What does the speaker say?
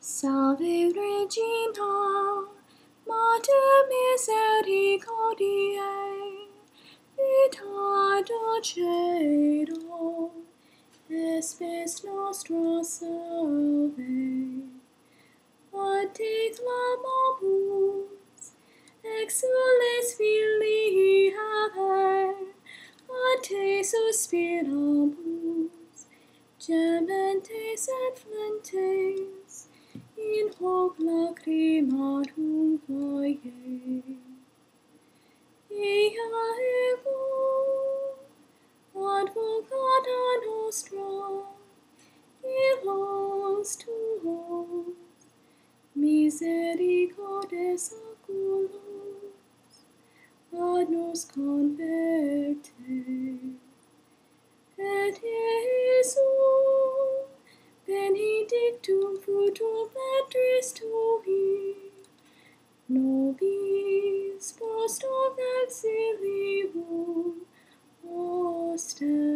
Salve Regina, Mater misericordiae, vita dulcedo, spes nostra salve. A te clamamus, exsules filii Hevae, a te suspiramus, gementes et flentes, in hoc lacrimarum valle. Ergo, advocata nostra, illos tuos, misericordes oculos, ad nos converte. Et Iesum, benedictum fructum ventris tui, nobis post hoc exsilium ostende.